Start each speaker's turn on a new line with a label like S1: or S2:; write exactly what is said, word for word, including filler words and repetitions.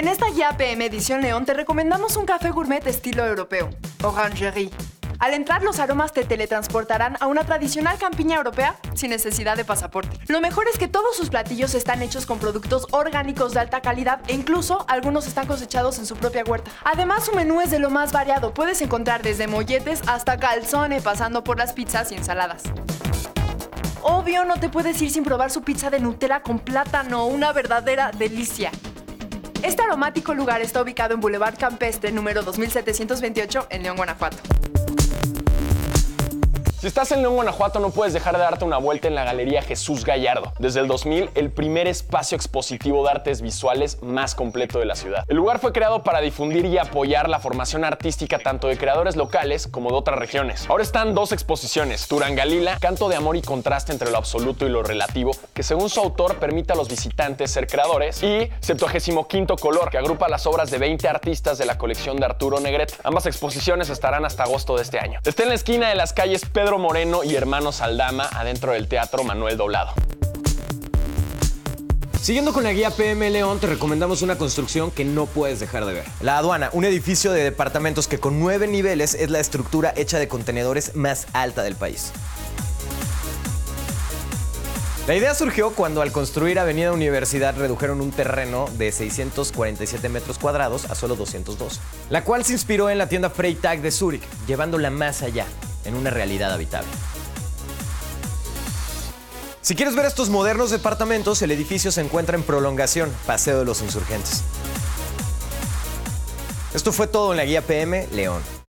S1: En esta guía P M Edición León te recomendamos un café gourmet estilo europeo, Orangerie. Al entrar, los aromas te teletransportarán a una tradicional campiña europea sin necesidad de pasaporte. Lo mejor es que todos sus platillos están hechos con productos orgánicos de alta calidad e incluso algunos están cosechados en su propia huerta. Además, su menú es de lo más variado. Puedes encontrar desde molletes hasta calzone, pasando por las pizzas y ensaladas. Obvio, no te puedes ir sin probar su pizza de Nutella con plátano, una verdadera delicia. Este aromático lugar está ubicado en Boulevard Campestre, número dos mil setecientos veintiocho, en León, Guanajuato.
S2: Si estás en León, Guanajuato, no puedes dejar de darte una vuelta en la Galería Jesús Gallardo. Desde el dos mil, el primer espacio expositivo de artes visuales más completo de la ciudad. El lugar fue creado para difundir y apoyar la formación artística tanto de creadores locales como de otras regiones. Ahora están dos exposiciones: Turangalila, canto de amor y contraste entre lo absoluto y lo relativo, que según su autor permite a los visitantes ser creadores, y septuagésimo quinto Color, que agrupa las obras de veinte artistas de la colección de Arturo Negrete. Ambas exposiciones estarán hasta agosto de este año. Está en la esquina de las calles Pedro Moreno y Hermanos Aldama, adentro del Teatro Manuel Doblado.
S3: Siguiendo con la guía P M León, te recomendamos una construcción que no puedes dejar de ver.
S4: La Aduana, un edificio de departamentos que con nueve niveles es la estructura hecha de contenedores más alta del país. La idea surgió cuando al construir Avenida Universidad redujeron un terreno de seiscientos cuarenta y siete metros cuadrados a solo doscientos dos, la cual se inspiró en la tienda Freytag de Zúrich, llevándola más allá, en una realidad habitable. Si quieres ver estos modernos departamentos, el edificio se encuentra en Prolongación, Paseo de los Insurgentes. Esto fue todo en la guía P M León.